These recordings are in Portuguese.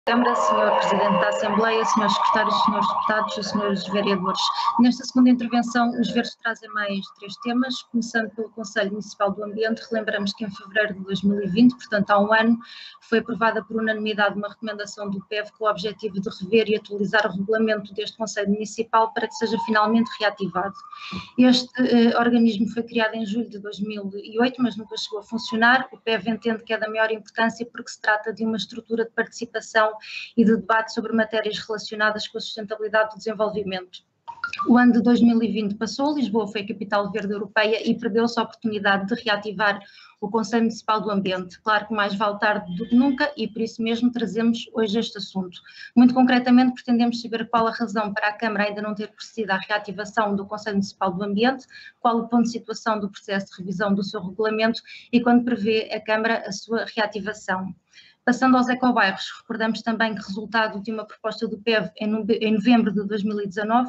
Câmara, Sr. Presidente da Assembleia, Srs. Secretários, Srs. Deputados e Srs. Vereadores. Nesta segunda intervenção, os Verdes trazem mais 3 temas, começando pelo Conselho Municipal do Ambiente. Relembramos que em fevereiro de 2020, portanto há um ano, foi aprovada por unanimidade uma recomendação do PEV com o objetivo de rever e atualizar o regulamento deste Conselho Municipal para que seja finalmente reativado. Este organismo foi criado em julho de 2008, mas nunca chegou a funcionar. O PEV entende que é da maior importância porque se trata de uma estrutura de participação e de debate sobre matérias relacionadas com a sustentabilidade do desenvolvimento. O ano de 2020 passou, Lisboa foi a capital verde europeia e perdeu-se a oportunidade de reativar o Conselho Municipal do Ambiente. Claro que mais vale tarde do que nunca e por isso mesmo trazemos hoje este assunto. Muito concretamente pretendemos saber qual a razão para a Câmara ainda não ter procedido à reativação do Conselho Municipal do Ambiente, qual o ponto de situação do processo de revisão do seu regulamento e quando prevê a Câmara a sua reativação. Passando aos ecobairros, recordamos também que resultado de uma proposta do PEV em novembro de 2019,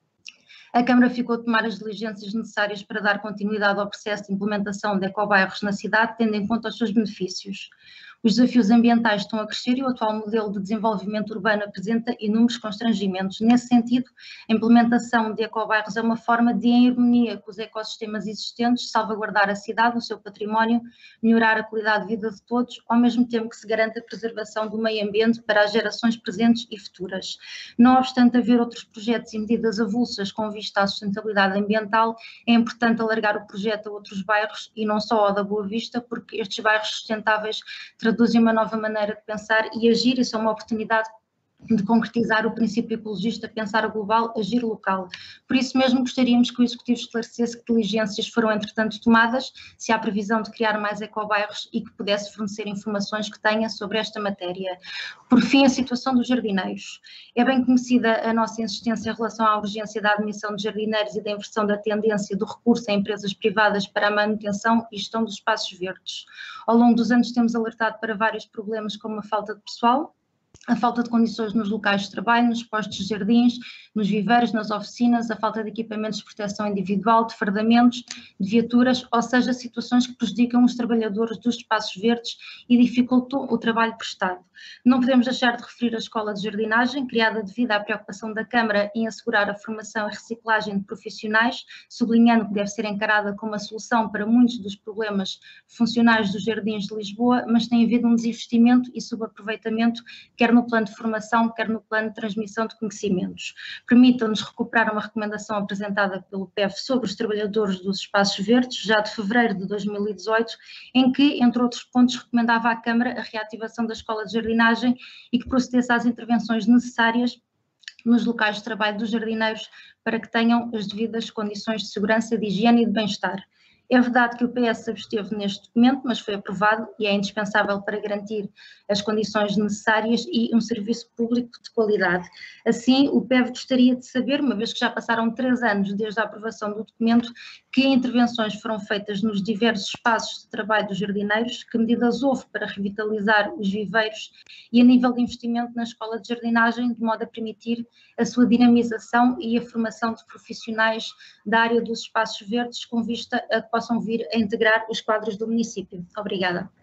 a Câmara ficou a tomar as diligências necessárias para dar continuidade ao processo de implementação de ecobairros na cidade, tendo em conta os seus benefícios. Os desafios ambientais estão a crescer e o atual modelo de desenvolvimento urbano apresenta inúmeros constrangimentos. Nesse sentido, a implementação de ecobairros é uma forma de, em harmonia com os ecossistemas existentes, salvaguardar a cidade, o seu património, melhorar a qualidade de vida de todos, ao mesmo tempo que se garante a preservação do meio ambiente para as gerações presentes e futuras. Não obstante haver outros projetos e medidas avulsas com vista à sustentabilidade ambiental, é importante alargar o projeto a outros bairros e não só ao da Boa Vista, porque estes bairros sustentáveis traduzem uma nova maneira de pensar e agir, isso é uma oportunidade de concretizar o princípio ecologista, pensar global, agir local. Por isso mesmo gostaríamos que o Executivo esclarecesse que diligências foram entretanto tomadas, se há previsão de criar mais ecobairros e que pudesse fornecer informações que tenha sobre esta matéria. Por fim, a situação dos jardineiros. É bem conhecida a nossa insistência em relação à urgência da admissão de jardineiros e da inversão da tendência do recurso a empresas privadas para a manutenção e gestão dos espaços verdes. Ao longo dos anos temos alertado para vários problemas como a falta de pessoal, a falta de condições nos locais de trabalho, nos postos de jardins, nos viveiros, nas oficinas, a falta de equipamentos de proteção individual, de fardamentos, de viaturas, ou seja, situações que prejudicam os trabalhadores dos espaços verdes e dificultam o trabalho prestado. Não podemos deixar de referir a Escola de Jardinagem, criada devido à preocupação da Câmara em assegurar a formação e reciclagem de profissionais, sublinhando que deve ser encarada como a solução para muitos dos problemas funcionais dos jardins de Lisboa, mas tem havido um desinvestimento e subaproveitamento, quer no plano de formação, quer no plano de transmissão de conhecimentos. Permitam-nos recuperar uma recomendação apresentada pelo PEV sobre os trabalhadores dos espaços verdes, já de fevereiro de 2018, em que, entre outros pontos, recomendava à Câmara a reativação da Escola de Jardinagem e que procedesse às intervenções necessárias nos locais de trabalho dos jardineiros para que tenham as devidas condições de segurança, de higiene e de bem-estar. É verdade que o PS se absteve neste documento, mas foi aprovado e é indispensável para garantir as condições necessárias e um serviço público de qualidade. Assim, o PEV gostaria de saber, uma vez que já passaram 3 anos desde a aprovação do documento, que intervenções foram feitas nos diversos espaços de trabalho dos jardineiros, que medidas houve para revitalizar os viveiros e a nível de investimento na escola de jardinagem, de modo a permitir a sua dinamização e a formação de profissionais da área dos espaços verdes, com vista a que possam vir a integrar os quadros do município. Obrigada.